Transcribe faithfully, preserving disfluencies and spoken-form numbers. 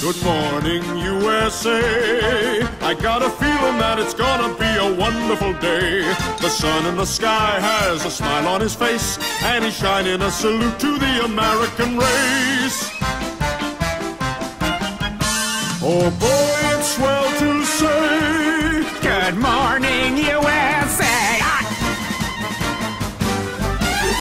Good morning, U S A. I got a feeling that it's gonna be a wonderful day. The sun in the sky has a smile on his face, and he's shining a salute to the American race. Oh boy, it's swell to say